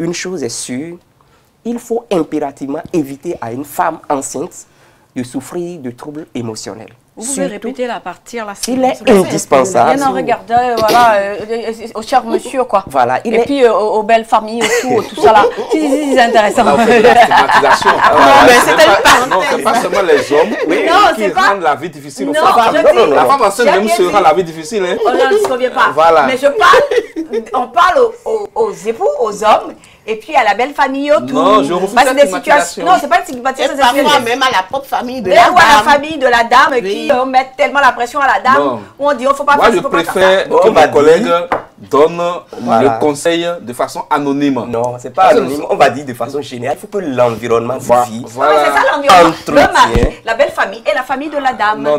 une chose est sûre, il faut impérativement éviter à une femme enceinte de souffrir de troubles émotionnels. Vous pouvez répéter la partie là. Il est indispensable. Bien en regardant, voilà, au cher monsieur, quoi. Voilà, et puis aux belles familles, tout ça là. C'est intéressant. La stigmatisation. Non, mais c'était une parenthèse. Non, c'est pas seulement les hommes qui rendent la vie difficile aux femmes. La femme enceinte même se rend la vie difficile. On ne se revient pas. Voilà. Mais on parle aux époux, aux hommes. Et puis à la belle famille autour. Non, je refuse cette stigmatisation. Non, c'est pas une stigmatisation. Parfois même à la propre famille de la dame. Ou à la famille de la dame qui met tellement la pression à la dame. Où on dit, il faut pas faire ça. Moi, je préfère que mes collègues donnent le conseil de façon anonyme. Non, c'est pas anonyme. On va dire de façon générale. Il faut que l'environnement suffise. Voilà. C'est ça l'environnement. Le mari, la belle famille et la famille de la dame.